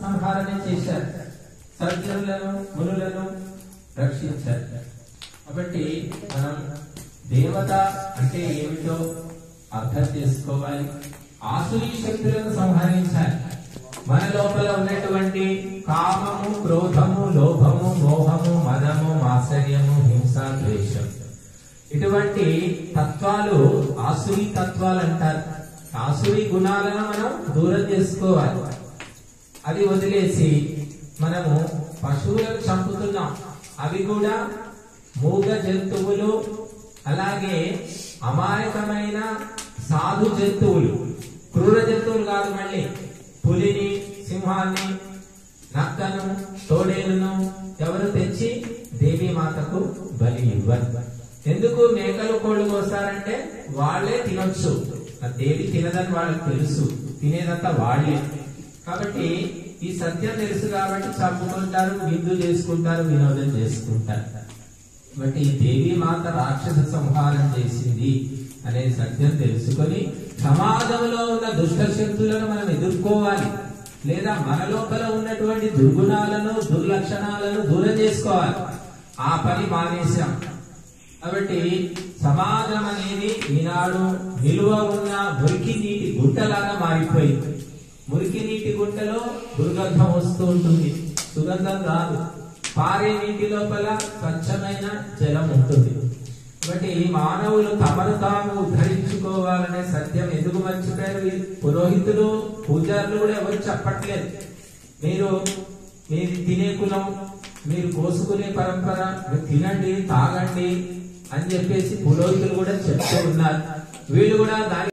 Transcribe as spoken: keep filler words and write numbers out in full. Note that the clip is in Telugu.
సంహారణ చేశారు, సజ్జనులను మునులను రక్షించారు. కాబట్టి మనం దేవత అంటే ఏమిటో అర్థం చేసుకోవాలి. ఆసురీ శక్తులను సంహరించాలి. మన లోపల ఉన్నటువంటి కామము, క్రోధము, లోభము, మోహము, మదము, మాత్సర్యము, హింస, ద్వేషం, ఇటువంటి తత్వాలు ఆసురీ తత్వాలు అంటారు. ఆసురీ గుణాలను మనం దూరం చేసుకోవాలి. అది వదిలేసి మనము పశువులను చంపుతున్నాం. అవి కూడా మూగ జంతువులు, అలాగే అమాయకమైన సాధు జంతువులు, క్రూర జంతువులు కాదు. మళ్ళీ పులిని, సింహాన్ని, నక్కను, తోడేలును ఎవరు తెచ్చి దేవీ మాతకు బలి ఇవ్వరు. ఎందుకు మేకలు కోళ్లు కోస్తారంటే వాళ్లే తినొచ్చు, దేవి తినదని వాళ్ళకి తెలుసు, తినేదంతా వాళ్లే. కాబట్టి ఈ సత్యం తెలుసు కాబట్టి చంపుకుంటారు, విందు చేసుకుంటారు, వినోదం చేసుకుంటారు. కాబట్టి ఈ దేవీ మాత రాక్షస సంహారం చేసింది అనే సత్యం తెలుసుకొని సమాజంలో ఉన్న దుష్ట శక్తులను మనం ఎదుర్కోవాలి. లేదా మన లోపల ఉన్నటువంటి దుర్గుణాలను, దుర్లక్షణాలను దూరం చేసుకోవాలి. ఆ పని మానేశాం. కాబట్టి సమాజం అనేది ఈనాడు నిలువ ఉన్న మురికి నీటి గుంటలాగా మారిపోయింది. మురికి నీటి గుంటలో దుర్గంధం వస్తూ ఉంటుంది, సుగంధం రాదు. పారే నీటి లోపల స్వచ్ఛమైన జలం ఉంటుంది. కాబట్టి మానవులు తమను తాము ఉద్ధరించుకోవాలనే సత్యం ఎందుకు మర్చిపోయారు? పురోహితులు, పూజారులు కూడా ఎవరు చెప్పట్లేదు. మీరు మీరు తినే కులం, మీరు కోసుకునే పరంపర, మీరు తినండి, తాగండి అని చెప్పేసి పురోహితులు కూడా చెప్తూ ఉన్నారు. వీళ్ళు కూడా దాని